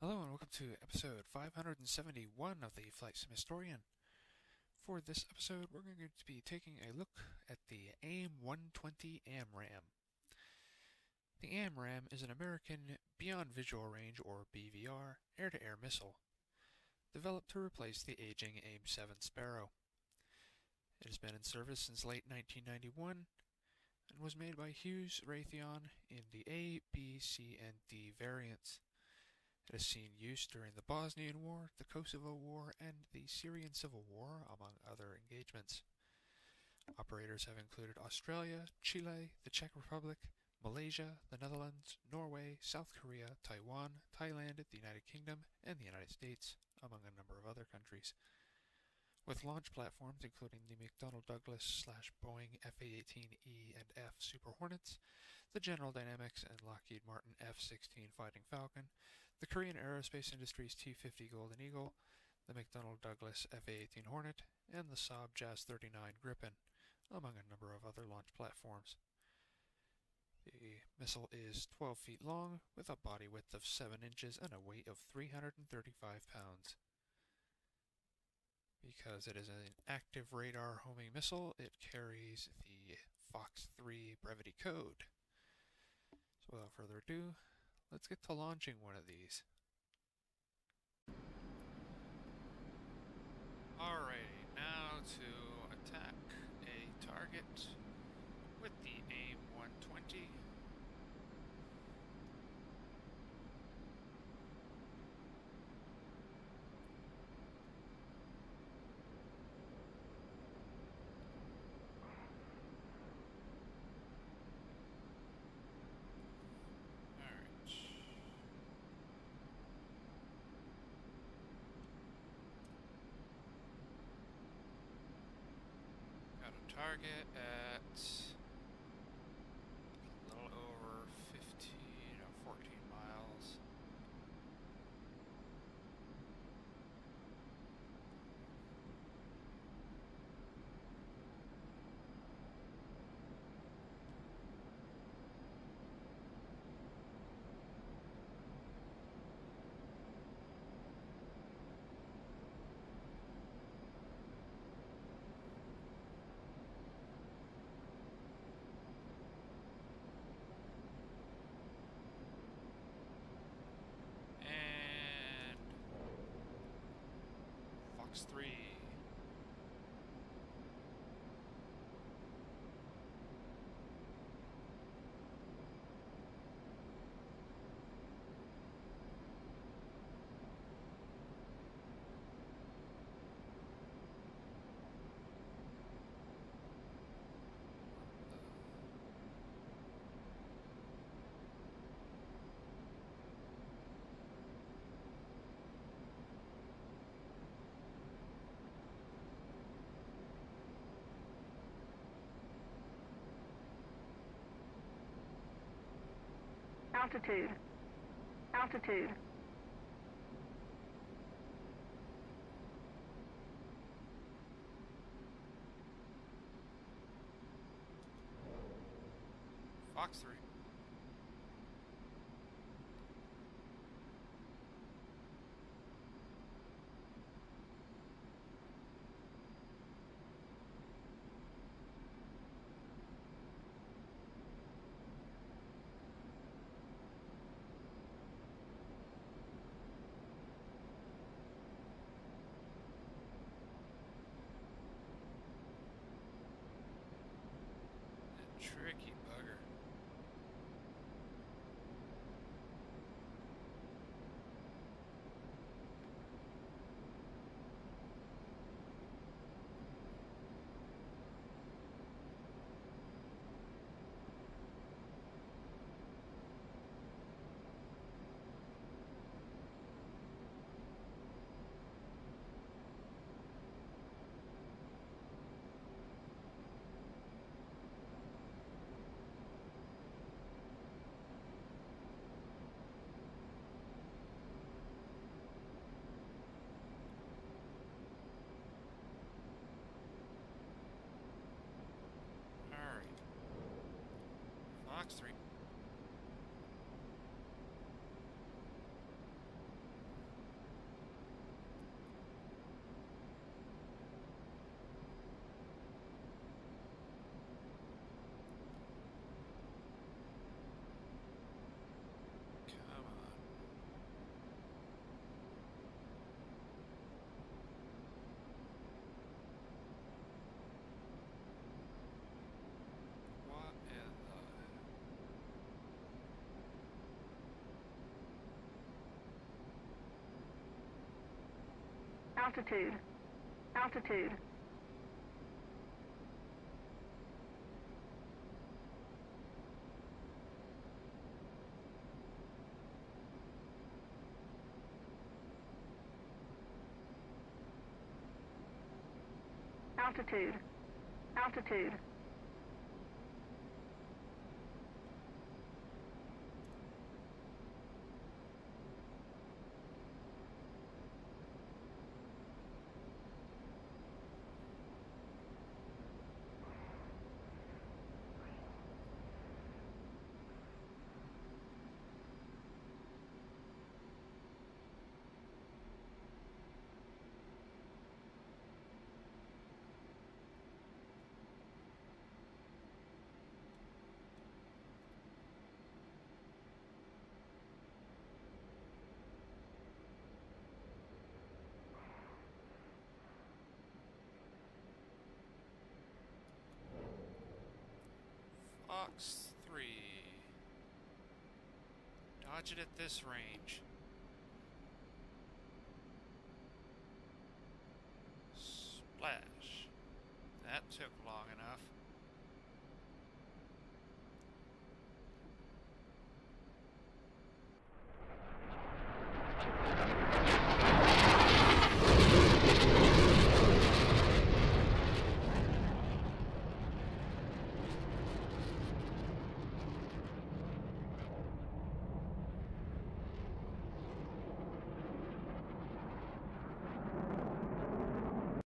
Hello and welcome to episode 571 of the Flight Sim Historian. For this episode, we're going to be taking a look at the AIM-120 AMRAAM. The AMRAAM is an American Beyond Visual Range, or BVR, air-to-air missile, developed to replace the aging AIM-7 Sparrow. It has been in service since late 1991 and was made by Hughes Raytheon in the A, B, C, and D variants. It has seen use during the Bosnian War, the Kosovo War, and the Syrian Civil War, among other engagements. Operators have included Australia, Chile, the Czech Republic, Malaysia, the Netherlands, Norway, South Korea, Taiwan, Thailand, the United Kingdom, and the United States, among a number of other countries. With launch platforms including the McDonnell Douglas/Boeing F/A-18E and F Super Hornets, the General Dynamics and Lockheed Martin F-16 Fighting Falcon, the Korean aerospace industry's T-50 Golden Eagle, the McDonnell Douglas F/A-18 Hornet, and the Saab JAS-39 Gripen, among a number of other launch platforms. The missile is 12 feet long, with a body width of 7 inches and a weight of 335 pounds. Because it is an active radar homing missile, it carries the Fox 3 brevity code. So without further ado, let's get to launching one of these. Alrighty, now to attack a target with the AIM-120. Target at a little over 15 or 14 miles. Fox 3. Altitude. Altitude. Fox 3. Tricky bugger. Fox 3. Altitude. Altitude. Altitude. Altitude. Fox 3. Dodge it at this range. Splash. That took long enough.